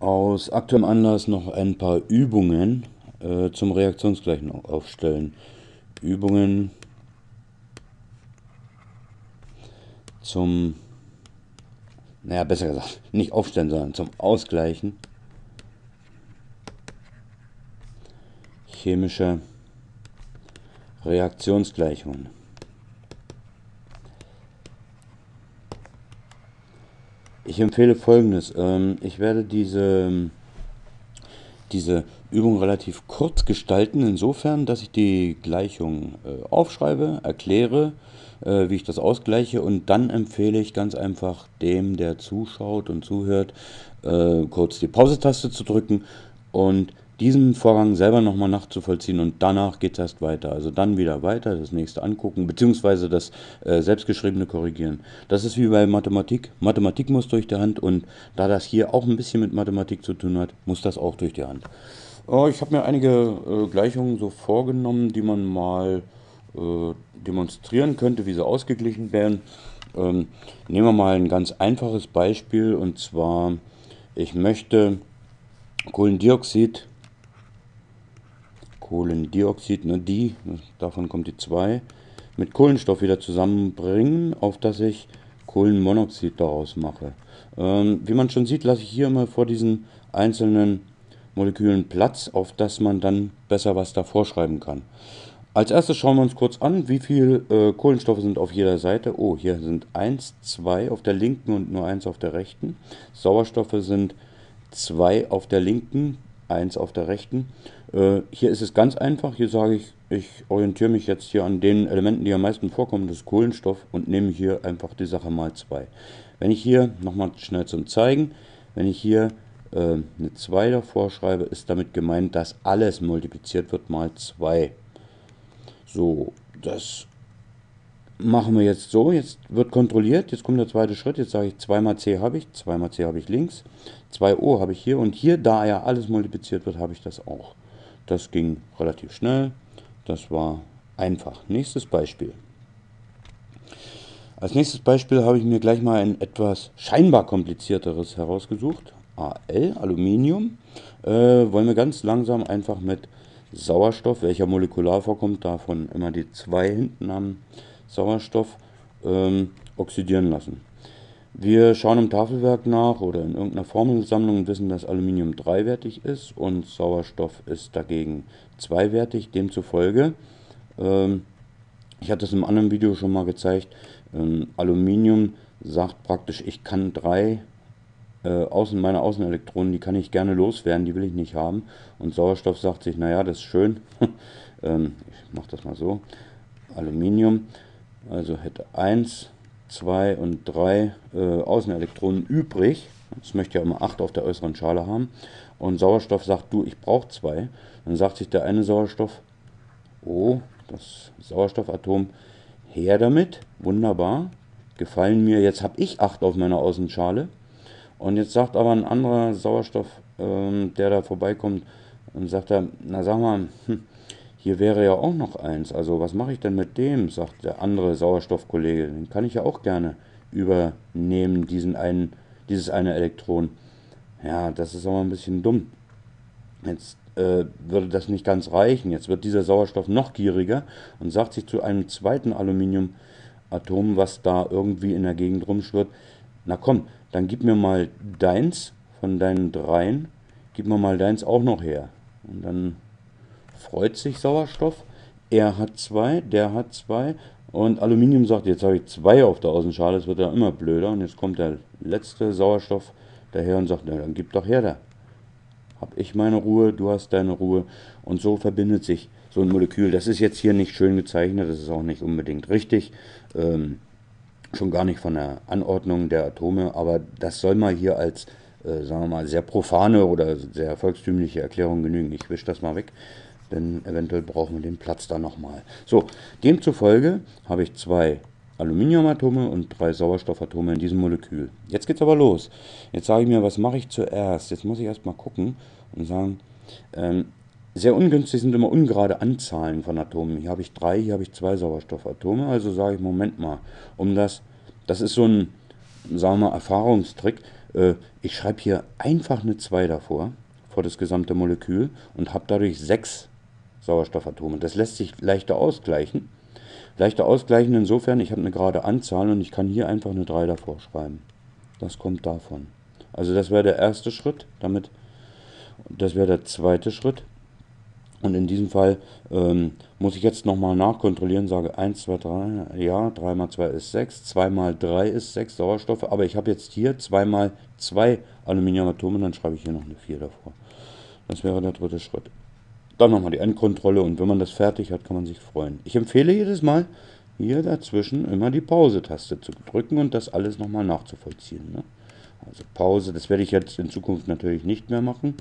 aus aktuellem Anlass noch ein paar Übungen zum Reaktionsgleichen aufstellen. Übungen zum, naja, besser gesagt, nicht aufstellen, sondern zum Ausgleichen chemischer Reaktionsgleichungen. Ich empfehle Folgendes. Ich werde diese Übung relativ kurz gestalten, insofern, dass ich die Gleichung aufschreibe, erkläre, wie ich das ausgleiche, und dann empfehle ich ganz einfach dem, der zuschaut und zuhört, kurz die Pause-Taste zu drücken und diesen Vorgang selber nochmal nachzuvollziehen, und danach geht es erst weiter. Also dann wieder weiter, das nächste angucken, beziehungsweise das selbstgeschriebene korrigieren. Das ist wie bei Mathematik. Mathematik muss durch die Hand, und da das hier auch ein bisschen mit Mathematik zu tun hat, muss das auch durch die Hand. Ich habe mir einige Gleichungen so vorgenommen, die man mal demonstrieren könnte, wie sie ausgeglichen werden. Nehmen wir mal ein ganz einfaches Beispiel, und zwar, ich möchte Kohlendioxid, ne, davon kommt die 2, mit Kohlenstoff wieder zusammenbringen, auf dass ich Kohlenmonoxid daraus mache. Wie man schon sieht, lasse ich hier immer vor diesen einzelnen Molekülen Platz, auf dass man dann besser was davor schreiben kann. Als erstes schauen wir uns kurz an, wie viele Kohlenstoffe sind auf jeder Seite. Oh, hier sind 1, 2 auf der linken und nur 1 auf der rechten. Sauerstoffe sind 2 auf der linken, 1 auf der rechten. Hier ist es ganz einfach. Hier sage ich, ich orientiere mich jetzt hier an den Elementen, die am meisten vorkommen, das ist Kohlenstoff, und nehme hier einfach die Sache mal 2. Wenn ich hier, nochmal schnell zum Zeigen, wenn ich hier eine 2 davor schreibe, ist damit gemeint, dass alles multipliziert wird mal 2. So, das machen wir jetzt so. Jetzt wird kontrolliert. Jetzt kommt der zweite Schritt. Jetzt sage ich 2 mal C habe ich. 2 mal C habe ich links. 2O habe ich hier. Und hier, da ja alles multipliziert wird, habe ich das auch. Das ging relativ schnell. Das war einfach. Nächstes Beispiel. Als nächstes Beispiel habe ich mir gleich mal ein etwas scheinbar komplizierteres herausgesucht. Al, Aluminium. Wollen wir ganz langsam einfach mit Sauerstoff, welcher molekular vorkommt, davon immer die 2 hinten am Sauerstoff, oxidieren lassen. Wir schauen im Tafelwerk nach oder in irgendeiner Formelsammlung und wissen, dass Aluminium 3-wertig ist und Sauerstoff ist dagegen 2-wertig. Demzufolge, ich hatte es im anderen Video schon mal gezeigt, Aluminium sagt praktisch, ich kann 3 meine Außenelektronen, die kann ich gerne loswerden, die will ich nicht haben. Und Sauerstoff sagt sich, naja, das ist schön. Ich mache das mal so. Aluminium, also hätte 1, 2 und 3 Außenelektronen übrig. Das möchte ja immer 8 auf der äußeren Schale haben. Und Sauerstoff sagt, du, ich brauche 2. Dann sagt sich der eine Sauerstoff, oh, das Sauerstoffatom, her damit, wunderbar, gefallen mir, jetzt habe ich 8 auf meiner Außenschale. Und jetzt sagt aber ein anderer Sauerstoff, der da vorbeikommt, und sagt er, na sag mal, hier wäre ja auch noch 1. Also was mache ich denn mit dem, sagt der andere Sauerstoffkollege. Den kann ich ja auch gerne übernehmen, dieses eine Elektron. Ja, das ist aber ein bisschen dumm. Jetzt würde das nicht ganz reichen. Jetzt wird dieser Sauerstoff noch gieriger und sagt sich zu einem zweiten Aluminiumatom, was da irgendwie in der Gegend rumschwirrt, na komm, dann gib mir mal deins von deinen 3, gib mir mal deins auch noch her. Und dann freut sich Sauerstoff, er hat 2, der hat 2, und Aluminium sagt, jetzt habe ich 2 auf der Außenschale, es wird ja immer blöder, und jetzt kommt der letzte Sauerstoff daher und sagt, na dann gib doch her da. Hab ich meine Ruhe, du hast deine Ruhe, und so verbindet sich so ein Molekül. Das ist jetzt hier nicht schön gezeichnet, das ist auch nicht unbedingt richtig. Schon gar nicht von der Anordnung der Atome, aber das soll mal hier als, sagen wir mal, sehr profane oder sehr volkstümliche Erklärung genügen. Ich wische das mal weg, denn eventuell brauchen wir den Platz da nochmal. So, demzufolge habe ich 2 Aluminiumatome und 3 Sauerstoffatome in diesem Molekül. Jetzt geht's aber los. Jetzt sage ich mir, was mache ich zuerst? Jetzt muss ich erstmal gucken und sagen, sehr ungünstig sind immer ungerade Anzahlen von Atomen. Hier habe ich 3, hier habe ich 2 Sauerstoffatome. Also sage ich, Moment mal, das ist so ein, sagen wir mal, Erfahrungstrick. Ich schreibe hier einfach eine 2 davor, vor das gesamte Molekül und habe dadurch 6 Sauerstoffatome. Das lässt sich leichter ausgleichen. Leichter ausgleichen insofern, ich habe eine gerade Anzahl und ich kann hier einfach eine 3 davor schreiben. Das kommt davon. Also das wäre der erste Schritt, das wäre der zweite Schritt. Und in diesem Fall muss ich jetzt nochmal nachkontrollieren, sage 1, 2, 3, ja, 3 mal 2 ist 6, 2 mal 3 ist 6 Sauerstoffe, aber ich habe jetzt hier 2 mal 2 Aluminiumatome, dann schreibe ich hier noch eine 4 davor. Das wäre der dritte Schritt. Dann nochmal die Endkontrolle und wenn man das fertig hat, kann man sich freuen. Ich empfehle jedes Mal, hier dazwischen immer die Pause-Taste zu drücken und das alles nochmal nachzuvollziehen. Ne? Also Pause, das werde ich jetzt in Zukunft natürlich nicht mehr machen.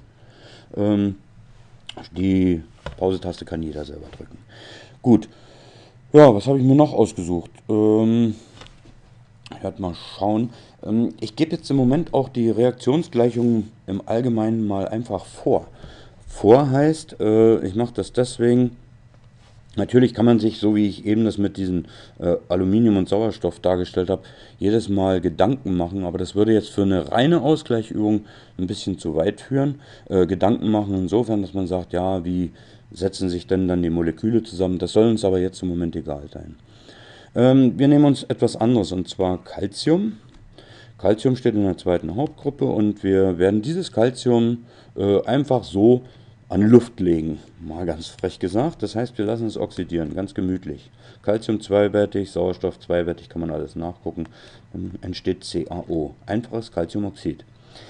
Die Pause-Taste kann jeder selber drücken. Gut, ja, was habe ich mir noch ausgesucht? Ich werde mal schauen. Ich gebe jetzt im Moment auch die Reaktionsgleichungen im Allgemeinen mal einfach vor. Vor heißt, ich mache das deswegen. Natürlich kann man sich, so wie ich eben das mit diesem Aluminium und Sauerstoff dargestellt habe, jedes Mal Gedanken machen, aber das würde jetzt für eine reine Ausgleichübung ein bisschen zu weit führen. Gedanken machen insofern, dass man sagt, ja, wie setzen sich denn dann die Moleküle zusammen? Das soll uns aber jetzt im Moment egal sein. Wir nehmen uns etwas anderes, und zwar Calcium. Calcium steht in der zweiten Hauptgruppe und wir werden dieses Calcium einfach so an Luft legen, mal ganz frech gesagt. Das heißt, wir lassen es oxidieren, ganz gemütlich. Calcium zweiwertig, Sauerstoff zweiwertig, kann man alles nachgucken. Dann entsteht CaO, einfaches Calciumoxid.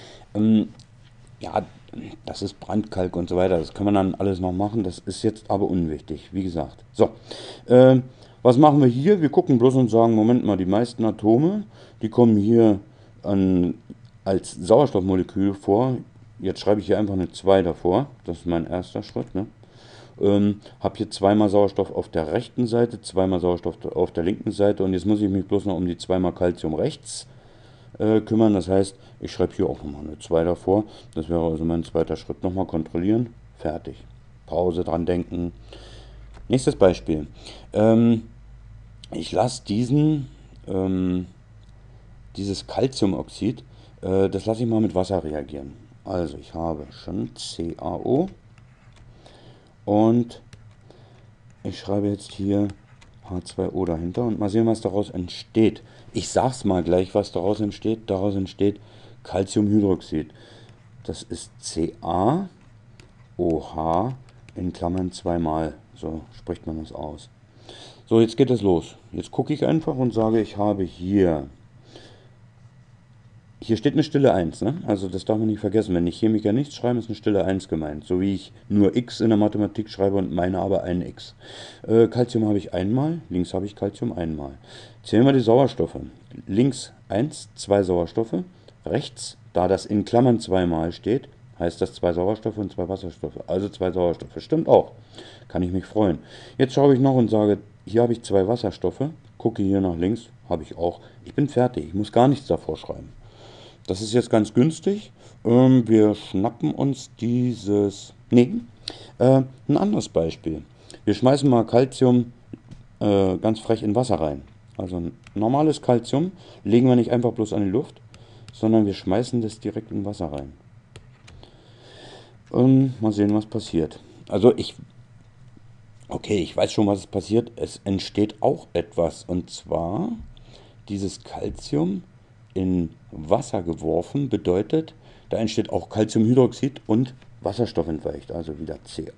Ja, das ist Brandkalk und so weiter, das kann man dann alles noch machen, das ist jetzt aber unwichtig, wie gesagt. So, was machen wir hier? Wir gucken bloß und sagen, Moment mal, die meisten Atome, die kommen hier als Sauerstoffmolekül vor. Jetzt schreibe ich hier einfach eine 2 davor, das ist mein erster Schritt. Ne? Habe hier zweimal Sauerstoff auf der rechten Seite, zweimal Sauerstoff auf der linken Seite und jetzt muss ich mich bloß noch um die zweimal Calcium rechts kümmern. Das heißt, ich schreibe hier auch nochmal eine 2 davor. Das wäre also mein zweiter Schritt. Nochmal kontrollieren, fertig. Pause, dran denken. Nächstes Beispiel. Ich lasse dieses Calciumoxid, das lasse ich mal mit Wasser reagieren. Also ich habe schon CaO und ich schreibe jetzt hier H2O dahinter und mal sehen, was daraus entsteht. Ich sag's mal gleich, was daraus entsteht. Daraus entsteht Calciumhydroxid. Das ist CaOH in Klammern zweimal. So spricht man das aus. So, jetzt geht es los. Jetzt gucke ich einfach und sage, ich habe hier steht eine stille 1, ne? Also das darf man nicht vergessen. Wenn die Chemiker nichts schreiben, ist eine stille 1 gemeint. So wie ich nur x in der Mathematik schreibe und meine aber ein x. Calcium habe ich einmal, links habe ich Calcium einmal. Zählen wir die Sauerstoffe. Links 1, 2 Sauerstoffe. Rechts, da das in Klammern zweimal steht, heißt das 2 Sauerstoffe und 2 Wasserstoffe. Also 2 Sauerstoffe. Stimmt auch. Kann ich mich freuen. Jetzt schaue ich noch und sage, hier habe ich 2 Wasserstoffe. Gucke hier nach links, habe ich auch. Ich bin fertig. Ich muss gar nichts davor schreiben. Das ist jetzt ganz günstig. Wir schnappen uns ein anderes Beispiel. Wir schmeißen mal Calcium ganz frech in Wasser rein. Also ein normales Calcium legen wir nicht einfach bloß an die Luft, sondern wir schmeißen das direkt in Wasser rein. Mal sehen, was passiert. Ich weiß schon, was passiert. Es entsteht auch etwas. Und zwar dieses Calcium in Wasser geworfen bedeutet, da entsteht auch Calciumhydroxid und Wasserstoff entweicht. Also wieder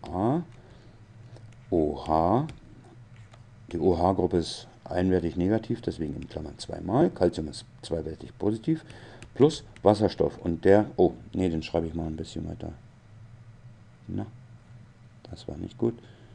CaOH. Die OH-Gruppe ist einwertig negativ, deswegen in Klammern zweimal. Calcium ist zweiwertig positiv. Plus Wasserstoff. Und den schreibe ich mal ein bisschen weiter. Na, das war nicht gut.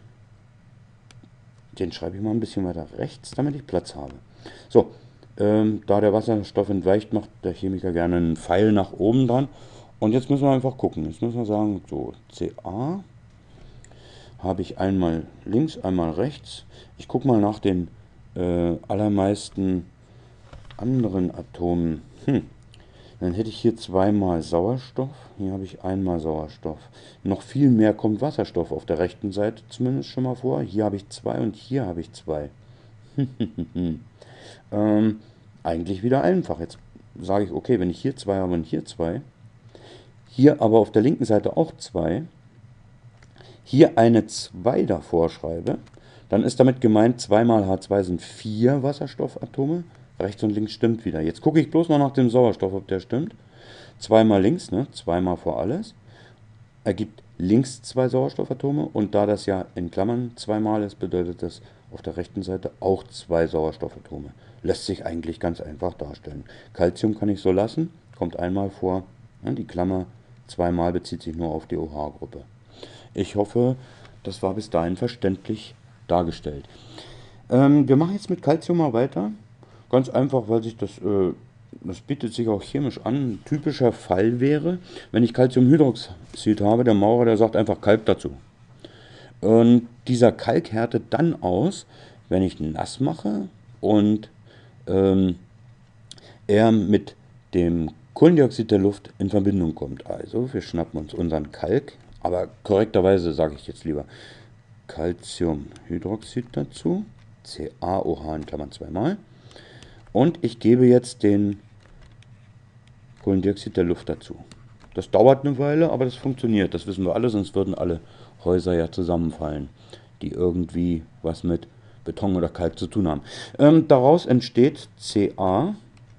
Den schreibe ich mal ein bisschen weiter rechts, damit ich Platz habe. So, da der Wasserstoff entweicht, macht der Chemiker gerne einen Pfeil nach oben dran. Und jetzt müssen wir einfach gucken. Jetzt müssen wir sagen, so, Ca habe ich einmal links, einmal rechts. Ich gucke mal nach den allermeisten anderen Atomen. Dann hätte ich hier zweimal Sauerstoff. Hier habe ich einmal Sauerstoff. Noch viel mehr kommt Wasserstoff auf der rechten Seite zumindest schon mal vor. Hier habe ich 2 und hier habe ich 2. Eigentlich wieder einfach. Jetzt sage ich, okay, wenn ich hier 2 habe und hier 2, hier aber auf der linken Seite auch 2, hier eine 2 davor schreibe, dann ist damit gemeint, 2 mal H2 sind 4 Wasserstoffatome. Rechts und links stimmt wieder. Jetzt gucke ich bloß noch nach dem Sauerstoff, ob der stimmt. 2 mal links, ne? 2 mal vor alles. Ergibt links 2 Sauerstoffatome. Und da das ja in Klammern 2 mal ist, bedeutet das auf der rechten Seite auch 2 Sauerstoffatome. Lässt sich eigentlich ganz einfach darstellen. Calcium kann ich so lassen, kommt einmal vor. Die Klammer 2 mal bezieht sich nur auf die OH-Gruppe. Ich hoffe, das war bis dahin verständlich dargestellt. Wir machen jetzt mit Calcium mal weiter. Ganz einfach, weil sich das bietet sich auch chemisch an. Ein typischer Fall wäre, wenn ich Calciumhydroxid habe, der Maurer, der sagt einfach Kalk dazu. Und dieser Kalk härtet dann aus, wenn ich nass mache und er mit dem Kohlendioxid der Luft in Verbindung kommt. Also wir schnappen uns unseren Kalk, aber korrekterweise sage ich jetzt lieber Calciumhydroxid dazu, CaOH in Klammern 2 mal. Und ich gebe jetzt den Kohlendioxid der Luft dazu. Das dauert eine Weile, aber das funktioniert. Das wissen wir alle, sonst würden alle Häuser ja zusammenfallen, die irgendwie was mit Beton oder Kalk zu tun haben. Daraus entsteht CO3.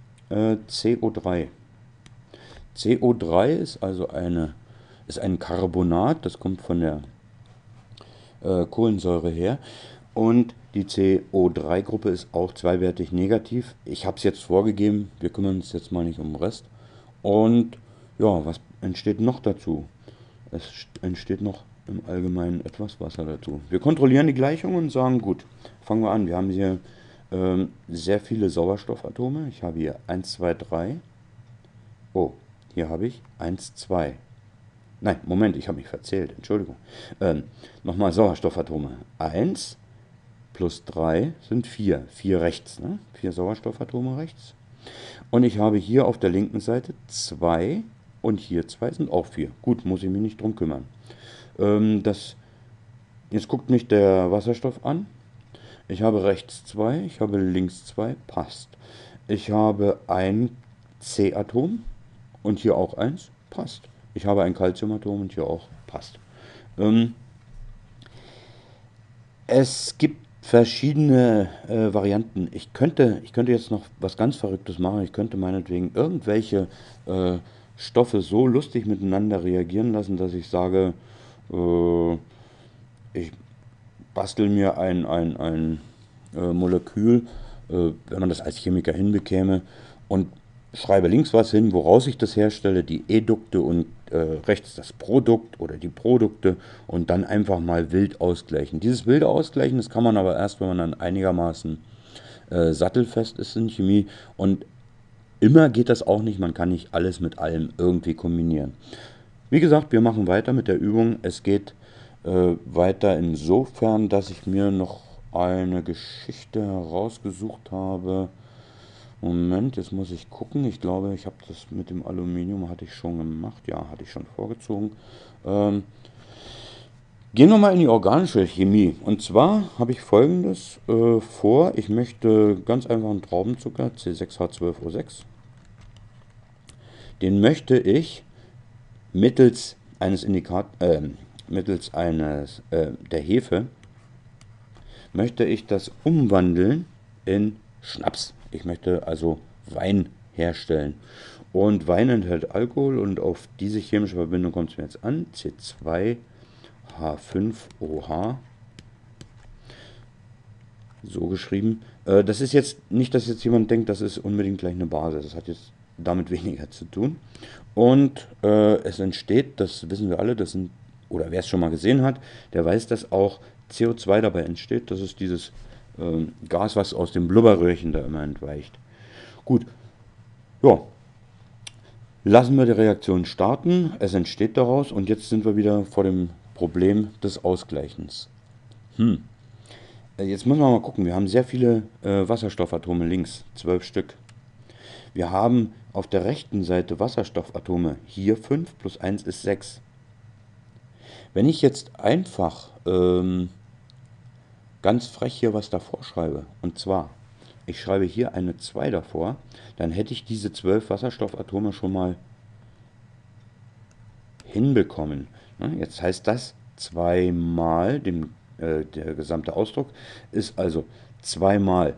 CO3 ist also ein Carbonat, das kommt von der Kohlensäure her. Und die CO3-Gruppe ist auch zweiwertig negativ. Ich habe es jetzt vorgegeben, wir kümmern uns jetzt mal nicht um den Rest. Und ja, was entsteht noch dazu? Es entsteht noch im Allgemeinen etwas Wasser dazu. Wir kontrollieren die Gleichung und sagen, gut, fangen wir an. Wir haben hier sehr viele Sauerstoffatome. Ich habe hier 1, 2, 3. Oh, hier habe ich 1, 2. Nein, Moment, ich habe mich verzählt, Entschuldigung. Nochmal Sauerstoffatome. 1 plus 3 sind 4. 4 rechts, ne? 4 Sauerstoffatome rechts. Und ich habe hier auf der linken Seite 2 und hier 2 sind auch 4. Gut, muss ich mich nicht drum kümmern. Jetzt guckt mich der Wasserstoff an. Ich habe rechts 2, ich habe links 2, passt. Ich habe ein C-Atom und hier auch eins, passt. Ich habe ein Calciumatom und hier auch, passt. Es gibt verschiedene Varianten. Ich könnte jetzt noch was ganz Verrücktes machen. Ich könnte meinetwegen irgendwelche Stoffe so lustig miteinander reagieren lassen, dass ich sage, ich bastel mir ein Molekül, wenn man das als Chemiker hinbekäme, und schreibe links was hin, woraus ich das herstelle, die Edukte, und rechts das Produkt oder die Produkte, und dann einfach mal wild ausgleichen. Dieses wilde Ausgleichen, das kann man aber erst, wenn man dann einigermaßen sattelfest ist in Chemie, und immer geht das auch nicht, man kann nicht alles mit allem irgendwie kombinieren. Wie gesagt, wir machen weiter mit der Übung. Es geht weiter insofern, dass ich mir noch eine Geschichte herausgesucht habe. Moment, jetzt muss ich gucken. Ich glaube, ich habe das mit dem Aluminium, hatte ich schon gemacht. Ja, hatte ich schon vorgezogen. Gehen wir mal in die organische Chemie. Und zwar habe ich folgendes vor. Ich möchte ganz einfach einen Traubenzucker, C6H12O6. Den möchte ich mittels eines der Hefe, möchte ich das umwandeln in Schnaps. Ich möchte also Wein herstellen. Und Wein enthält Alkohol, und auf diese chemische Verbindung kommt es mir jetzt an. C2H5OH. So geschrieben. Das ist jetzt nicht, dass jetzt jemand denkt, das ist unbedingt gleich eine Basis. Das hat jetzt damit weniger zu tun. Und es entsteht, das wissen wir alle, oder wer es schon mal gesehen hat, der weiß, dass auch CO2 dabei entsteht. Das ist dieses Gas, was aus dem Blubberröhrchen da immer entweicht. Gut, ja, lassen wir die Reaktion starten. Es entsteht daraus, und jetzt sind wir wieder vor dem Problem des Ausgleichens. Jetzt müssen wir mal gucken. Wir haben sehr viele Wasserstoffatome links, 12 Stück. Wir haben auf der rechten Seite Wasserstoffatome, hier 5 plus 1 ist 6. Wenn ich jetzt einfach ganz frech hier was davor schreibe, und zwar, ich schreibe hier eine 2 davor, dann hätte ich diese 12 Wasserstoffatome schon mal hinbekommen. Jetzt heißt das 2 mal, der gesamte Ausdruck ist also 2 mal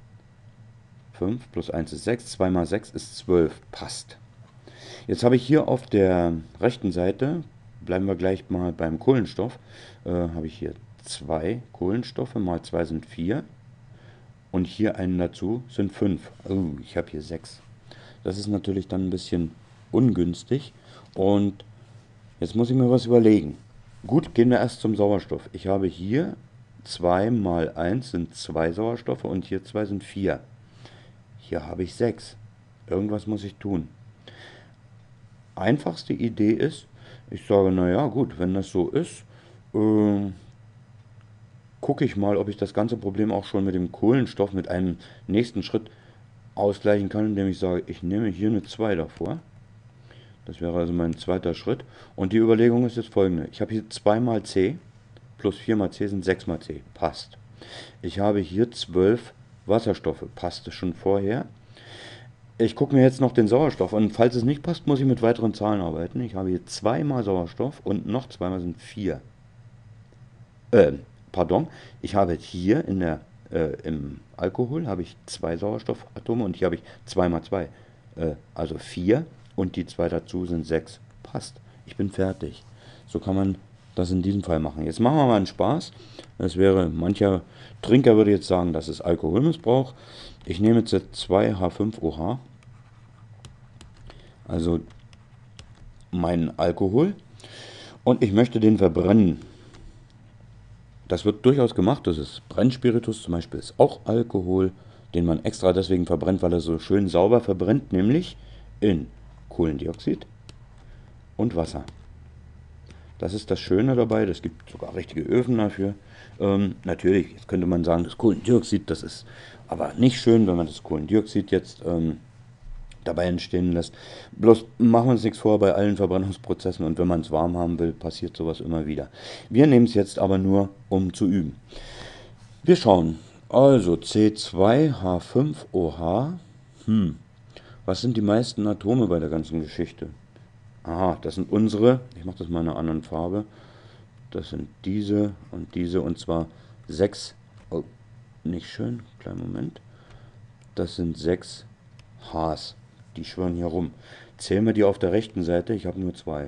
5 plus 1 ist 6, 2 mal 6 ist 12, passt. Jetzt habe ich hier auf der rechten Seite, bleiben wir gleich mal beim Kohlenstoff, habe ich hier 2 Kohlenstoffe, mal 2 sind 4 und hier einen dazu sind 5. Oh, ich habe hier 6. Das ist natürlich dann ein bisschen ungünstig und jetzt muss ich mir was überlegen. Gut, gehen wir erst zum Sauerstoff. Ich habe hier 2 mal 1 sind 2 Sauerstoffe und hier 2 sind 4. Hier habe ich 6. Irgendwas muss ich tun. Einfachste Idee ist, ich sage, naja gut, wenn das so ist, gucke ich mal, ob ich das ganze Problem auch schon mit dem Kohlenstoff mit einem nächsten Schritt ausgleichen kann, indem ich sage, ich nehme hier eine 2 davor. Das wäre also mein zweiter Schritt. Und die Überlegung ist jetzt folgende. Ich habe hier 2 mal C plus 4 mal C sind 6 mal C. Passt. Ich habe hier 12 Wasserstoffe. Passte schon vorher. Ich gucke mir jetzt noch den Sauerstoff an. Falls es nicht passt, muss ich mit weiteren Zahlen arbeiten. Ich habe hier 2 mal Sauerstoff und noch 2 mal sind 4. Pardon. Ich habe hier im Alkohol habe ich 2 Sauerstoffatome und hier habe ich 2 mal 2. Also 4 und die 2 dazu sind 6. Passt. Ich bin fertig. So kann man das in diesem Fall machen. Jetzt machen wir mal einen Spaß. Das wäre, mancher Trinker würde jetzt sagen, das ist Alkoholmissbrauch. Ich nehme jetzt 2H5OH, also meinen Alkohol, und ich möchte den verbrennen. Das wird durchaus gemacht. Das ist Brennspiritus zum Beispiel, ist auch Alkohol, den man extra deswegen verbrennt, weil er so schön sauber verbrennt, nämlich in Kohlendioxid und Wasser. Das ist das Schöne dabei, es gibt sogar richtige Öfen dafür. Natürlich, jetzt könnte man sagen, das Kohlendioxid, das ist aber nicht schön, wenn man das Kohlendioxid jetzt dabei entstehen lässt. Bloß machen wir uns nichts vor, bei allen Verbrennungsprozessen und wenn man es warm haben will, passiert sowas immer wieder. Wir nehmen es jetzt aber nur, um zu üben. Wir schauen. Also C2H5OH. Was sind die meisten Atome bei der ganzen Geschichte? Aha, das sind unsere. Ich mache das mal in einer anderen Farbe. Das sind diese und zwar 6. Oh, nicht schön. Kleinen Moment. Das sind 6 Hs. Die schwirren hier rum. Zählen wir die auf der rechten Seite. Ich habe nur 2.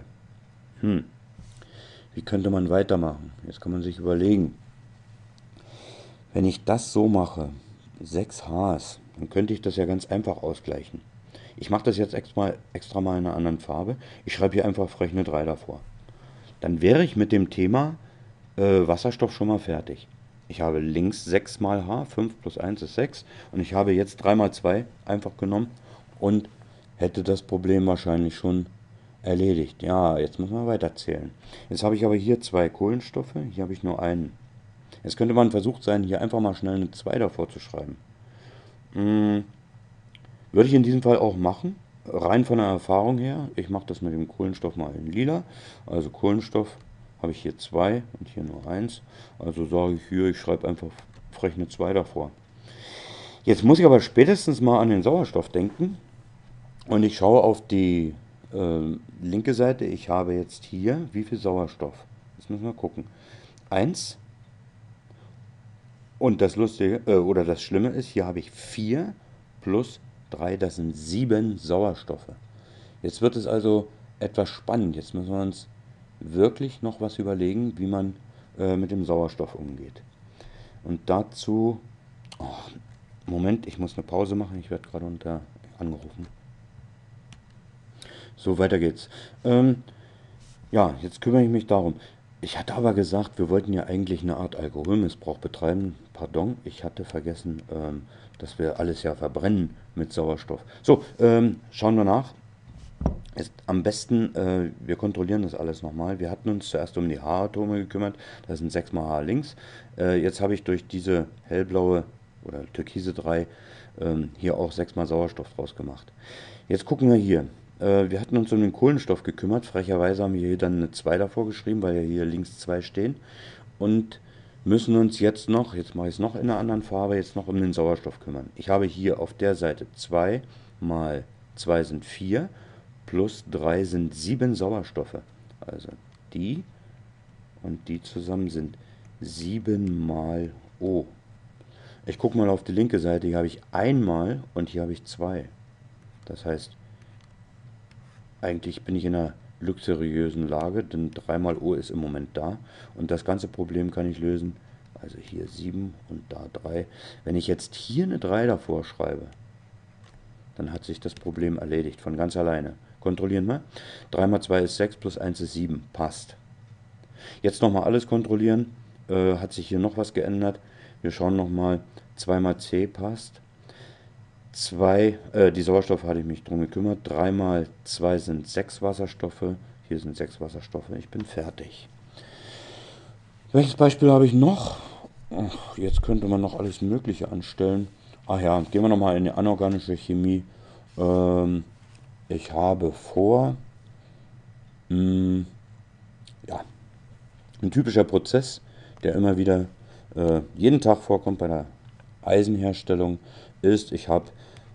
Wie könnte man weitermachen? Jetzt kann man sich überlegen. Wenn ich das so mache, 6 Hs, dann könnte ich das ja ganz einfach ausgleichen. Ich mache das jetzt extra mal in einer anderen Farbe. Ich schreibe hier einfach frech eine 3 davor. Dann wäre ich mit dem Thema Wasserstoff schon mal fertig. Ich habe links 6 mal H, 5 plus 1 ist 6. Und ich habe jetzt 3 mal 2 einfach genommen und hätte das Problem wahrscheinlich schon erledigt. Ja, jetzt muss man weiterzählen. Jetzt habe ich aber hier 2 Kohlenstoffe, hier habe ich nur einen. Jetzt könnte man versucht sein, hier einfach mal schnell eine 2 davor zu schreiben. Würde ich in diesem Fall auch machen, rein von der Erfahrung her. Ich mache das mit dem Kohlenstoff mal in lila. Also Kohlenstoff habe ich hier 2 und hier nur 1. Also sage ich hier, ich schreibe einfach frech eine 2 davor. Jetzt muss ich aber spätestens mal an den Sauerstoff denken. Und ich schaue auf die linke Seite. Ich habe jetzt hier, wie viel Sauerstoff? Jetzt müssen wir gucken. 1. Und das Lustige, oder das Schlimme ist, hier habe ich 4 plus 3, das sind 7 Sauerstoffe. Jetzt wird es also etwas spannend. Jetzt müssen wir uns wirklich noch was überlegen, wie man mit dem Sauerstoff umgeht. Und dazu, Moment, ich muss eine Pause machen, ich werde gerade angerufen. So, weiter geht's. Ja, jetzt kümmere ich mich darum. Ich hatte aber gesagt, wir wollten ja eigentlich eine Art Alkoholmissbrauch betreiben. Pardon, ich hatte vergessen, dass wir alles ja verbrennen mit Sauerstoff. So, schauen wir nach. Am besten, wir kontrollieren das alles nochmal. Wir hatten uns zuerst um die H-Atome gekümmert. Das sind 6 mal H links. Jetzt habe ich durch diese hellblaue oder türkise 3 hier auch 6 mal Sauerstoff draus gemacht. Jetzt gucken wir hier. Wir hatten uns um den Kohlenstoff gekümmert. Frecherweise haben wir hier dann eine 2 davor geschrieben, weil ja hier links 2 stehen. Und müssen uns jetzt noch, jetzt mache ich es noch in einer anderen Farbe, jetzt noch um den Sauerstoff kümmern. Ich habe hier auf der Seite 2 mal 2 sind 4, plus 3 sind 7 Sauerstoffe. Also die und die zusammen sind 7 mal O. Ich gucke mal auf die linke Seite, hier habe ich einmal und hier habe ich 2. Das heißt, eigentlich bin ich in einer luxuriösen Lage, denn 3 mal O ist im Moment da. Und das ganze Problem kann ich lösen. Also hier 7 und da 3. Wenn ich jetzt hier eine 3 davor schreibe, dann hat sich das Problem erledigt, von ganz alleine. Kontrollieren wir. 3 mal 2 ist 6, plus 1 ist 7. Passt. Jetzt nochmal alles kontrollieren. Hat sich hier noch was geändert. Wir schauen nochmal. 2 mal C passt. Die Sauerstoffe hatte ich mich drum gekümmert. 3 mal 2 sind 6 Wasserstoffe. Hier sind 6 Wasserstoffe. Ich bin fertig. Welches Beispiel habe ich noch? Ach, jetzt könnte man noch alles Mögliche anstellen. Ach ja, gehen wir nochmal in die anorganische Chemie. Ich habe vor, ja, ein typischer Prozess, der immer wieder jeden Tag vorkommt bei der Eisenherstellung, ist, ich habe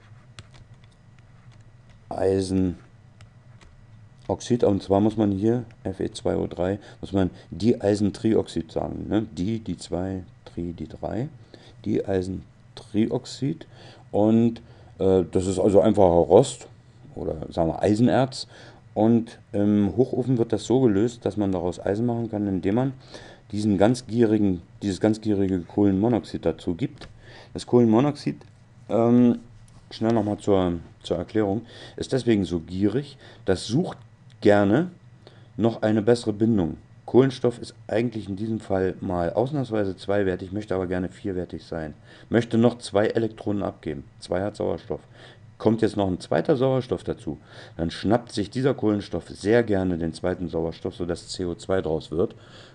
Eisenoxid, und zwar muss man hier, Fe2O3, muss man Dieisentrioxid sagen. Ne? Die 2, die 3. Dieisentrioxid. Und das ist also einfacher Rost oder sagen wir Eisenerz. Und im Hochofen wird das so gelöst, dass man daraus Eisen machen kann, indem man dieses ganz gierige Kohlenmonoxid dazu gibt. Das Kohlenmonoxid, schnell nochmal zur Erklärung, ist deswegen so gierig, das sucht gerne noch eine bessere Bindung. Kohlenstoff ist eigentlich in diesem Fall mal ausnahmsweise zweiwertig, möchte aber gerne vierwertig sein. Möchte noch 2 Elektronen abgeben. 2 hat Sauerstoff. Kommt jetzt noch ein zweiter Sauerstoff dazu, dann schnappt sich dieser Kohlenstoff sehr gerne den zweiten Sauerstoff, sodass CO2 draus wird.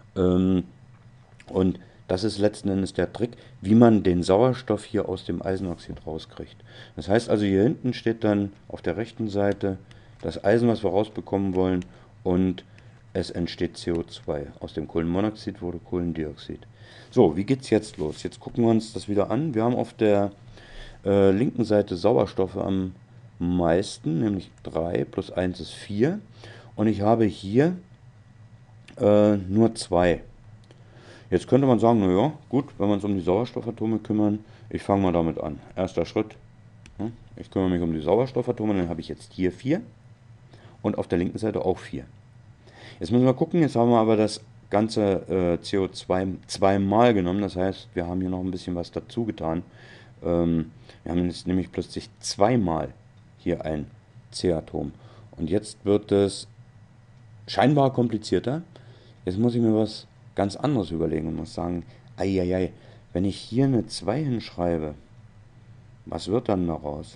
Und das ist letzten Endes der Trick, wie man den Sauerstoff hier aus dem Eisenoxid rauskriegt. Das heißt also, hier hinten steht dann auf der rechten Seite das Eisen, was wir rausbekommen wollen, und es entsteht CO2. Aus dem Kohlenmonoxid wurde Kohlendioxid. So, wie geht's jetzt los? Jetzt gucken wir uns das wieder an. Wir haben auf der linken Seite Sauerstoffe am meisten, nämlich 3 plus 1 ist 4. Und ich habe hier nur 2. Jetzt könnte man sagen, naja, gut, wenn wir uns um die Sauerstoffatome kümmern, ich fange mal damit an. Erster Schritt, ich kümmere mich um die Sauerstoffatome, dann habe ich jetzt hier 4 und auf der linken Seite auch 4. Jetzt müssen wir gucken, jetzt haben wir aber das ganze CO2 zweimal genommen, das heißt, wir haben hier noch ein bisschen was dazu getan. Wir haben jetzt nämlich plötzlich zweimal hier ein C-Atom. Und jetzt wird es scheinbar komplizierter. Jetzt muss ich mir was ganz anderes überlegen und muss sagen, eieiei, wenn ich hier eine 2 hinschreibe, was wird dann daraus?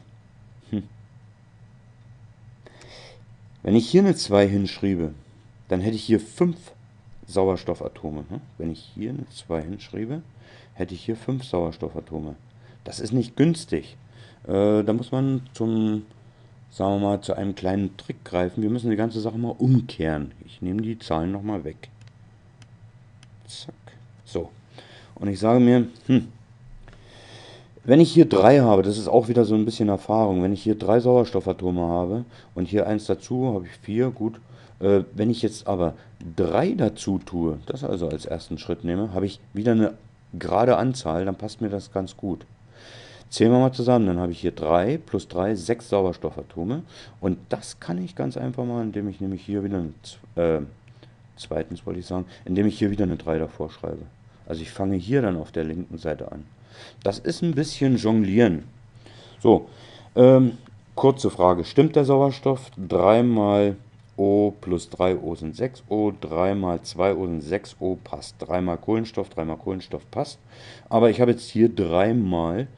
Wenn ich hier eine 2 hinschriebe, dann hätte ich hier 5 Sauerstoffatome. Wenn ich hier eine 2 hinschriebe, hätte ich hier 5 Sauerstoffatome. Das ist nicht günstig. Da muss man sagen wir mal, zu einem kleinen Trick greifen. Wir müssen die ganze Sache mal umkehren. Ich nehme die Zahlen nochmal weg. Zack. So. Und ich sage mir, wenn ich hier 3 habe, das ist auch wieder so ein bisschen Erfahrung, wenn ich hier 3 Sauerstoffatome habe und hier 1 dazu, habe ich 4, gut. Wenn ich jetzt aber 3 dazu tue, das also als ersten Schritt nehme, habe ich wieder eine gerade Anzahl, dann passt mir das ganz gut. Zählen wir mal zusammen, dann habe ich hier 3 plus 3, 6 Sauerstoffatome. Und das kann ich ganz einfach mal, indem ich nämlich hier wieder zweitens wollte ich sagen, indem ich hier wieder eine 3 davor schreibe. Also ich fange hier dann auf der linken Seite an. Das ist ein bisschen Jonglieren. So, kurze Frage. Stimmt der Sauerstoff? 3 mal O plus 3O sind 6O, 3 mal 2O sind 6O, passt. 3 mal Kohlenstoff passt. Aber ich habe jetzt hier 3 mal,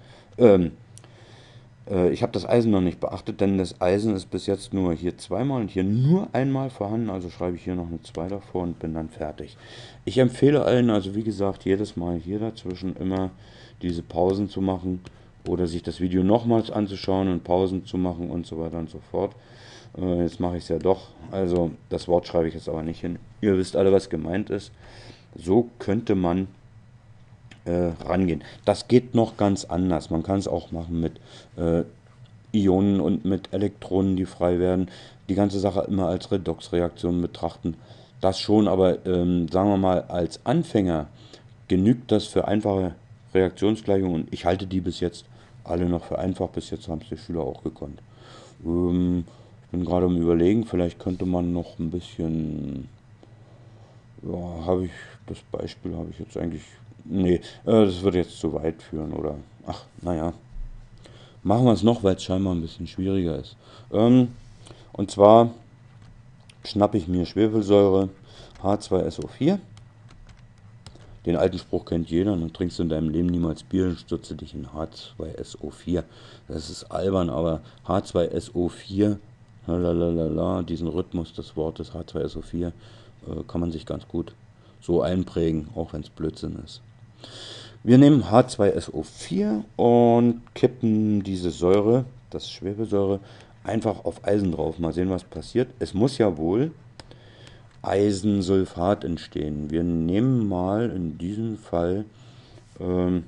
ich habe das Eisen noch nicht beachtet, denn das Eisen ist bis jetzt nur hier zweimal und hier nur einmal vorhanden, also schreibe ich hier noch eine 2 davor und bin dann fertig. Ich empfehle allen, also wie gesagt, jedes Mal hier dazwischen immer diese Pausen zu machen oder sich das Video nochmals anzuschauen und Pausen zu machen und so weiter und so fort. Jetzt mache ich es ja doch, also das Wort schreibe ich jetzt aber nicht hin. Ihr wisst alle, was gemeint ist. So könnte man rangehen. Das geht noch ganz anders. Man kann es auch machen mit Ionen und mit Elektronen, die frei werden. Die ganze Sache immer als Redoxreaktion betrachten. Das schon, aber sagen wir mal, als Anfänger genügt das für einfache Reaktionsgleichungen. Und ich halte die bis jetzt alle noch für einfach. Bis jetzt haben es die Schüler auch gekonnt. Ich bin gerade am Überlegen, vielleicht könnte man noch ein bisschen. Ja, das Beispiel habe ich jetzt eigentlich. Nee, das würde jetzt zu weit führen, oder? Ach, naja. Machen wir es noch, weil es scheinbar ein bisschen schwieriger ist. Und zwar schnappe ich mir Schwefelsäure H2SO4. Den alten Spruch kennt jeder, dann trinkst du in deinem Leben niemals Bier und stürze dich in H2SO4. Das ist albern, aber H2SO4, lalalala, diesen Rhythmus des Wortes H2SO4 kann man sich ganz gut so einprägen, auch wenn es Blödsinn ist. Wir nehmen H2SO4 und kippen diese Säure, das Schwefelsäure, einfach auf Eisen drauf. Mal sehen, was passiert. Es muss ja wohl Eisensulfat entstehen. Wir nehmen mal in diesem Fall, ähm,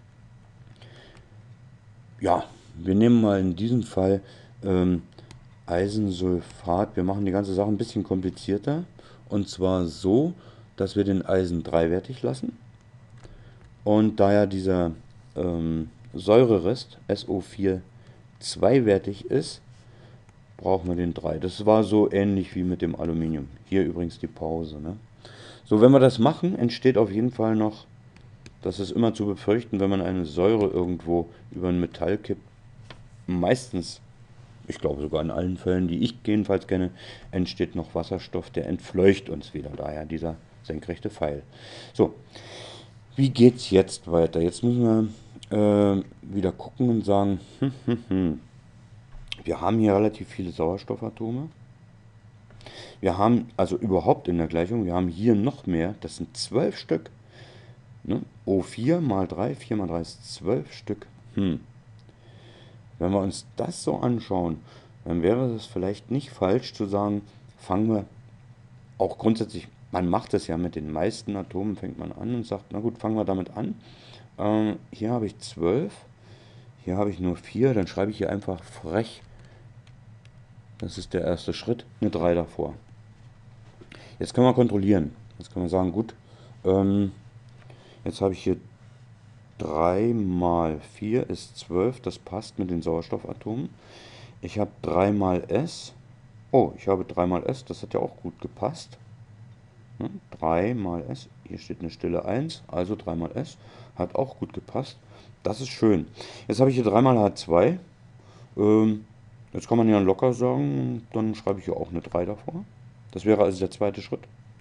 ja, wir nehmen mal in diesem Fall Eisensulfat. Wir machen die ganze Sache ein bisschen komplizierter. Und zwar so, dass wir den Eisen dreiwertig lassen. Und da ja dieser Säurerest SO4 zweiwertig ist, brauchen wir den 3. Das war so ähnlich wie mit dem Aluminium. Hier übrigens die Pause. Ne? So, wenn wir das machen, entsteht auf jeden Fall noch, das ist immer zu befürchten, wenn man eine Säure irgendwo über ein Metall kippt, meistens, ich glaube sogar in allen Fällen, die ich jedenfalls kenne, entsteht noch Wasserstoff, der entfleucht uns wieder. Daher dieser senkrechte Pfeil. So, wie geht's jetzt weiter? Jetzt müssen wir wieder gucken und sagen, wir haben hier relativ viele Sauerstoffatome. Wir haben, also überhaupt in der Gleichung, wir haben hier noch mehr, das sind 12 Stück. Ne? O4 mal 3, 4 mal 3 ist 12 Stück. Wenn wir uns das so anschauen, dann wäre es vielleicht nicht falsch zu sagen, fangen wir auch grundsätzlich, man macht es ja mit den meisten Atomen, fängt man an und sagt, na gut, fangen wir damit an. Hier habe ich 12, hier habe ich nur 4, dann schreibe ich hier einfach frech, das ist der erste Schritt, eine 3 davor. Jetzt können wir kontrollieren. Jetzt können wir sagen, gut, jetzt habe ich hier 3 mal 4 ist 12, das passt mit den Sauerstoffatomen. Ich habe 3 mal S. Oh, ich habe 3 mal S, das hat ja auch gut gepasst. 3 mal S, hier steht eine stille 1, also 3 mal S, hat auch gut gepasst. Das ist schön. Jetzt habe ich hier 3 mal H2. Jetzt kann man ja locker sagen, dann schreibe ich hier auch eine 3 davor. Das wäre also der zweite Schritt.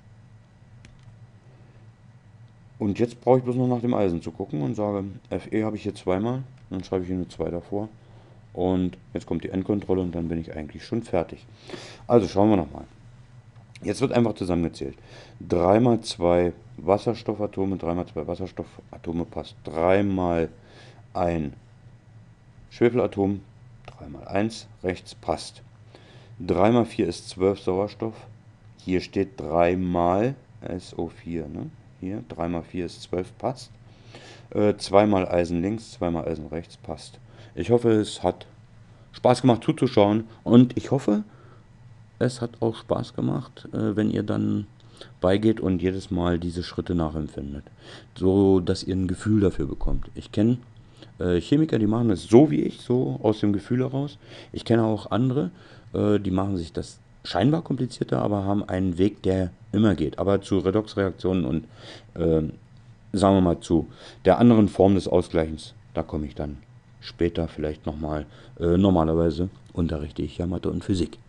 Und jetzt brauche ich bloß noch nach dem Eisen zu gucken und sage, Fe habe ich hier zweimal, dann schreibe ich hier eine 2 davor. Und jetzt kommt die Endkontrolle und dann bin ich eigentlich schon fertig. Also schauen wir nochmal. Jetzt wird einfach zusammengezählt. 3 mal 2 Wasserstoffatome, 3 mal 2 Wasserstoffatome passt. 3 mal ein Schwefelatom, 3 mal 1 rechts passt. 3 mal 4 ist 12 Sauerstoff. Hier steht 3 mal SO4. Ne? Hier 3 mal 4 ist 12, passt. 2 mal Eisen links, 2 mal Eisen rechts, passt. Ich hoffe, es hat Spaß gemacht zuzuschauen und ich hoffe, es hat auch Spaß gemacht, wenn ihr dann beigeht und jedes Mal diese Schritte nachempfindet, so dass ihr ein Gefühl dafür bekommt. Ich kenne Chemiker, die machen es so wie ich, so aus dem Gefühl heraus. Ich kenne auch andere, die machen sich das scheinbar komplizierter, aber haben einen Weg, der immer geht. Aber zu Redoxreaktionen und sagen wir mal zu der anderen Form des Ausgleichens, da komme ich dann später vielleicht nochmal. Normalerweise unterrichte ich ja Mathe und Physik.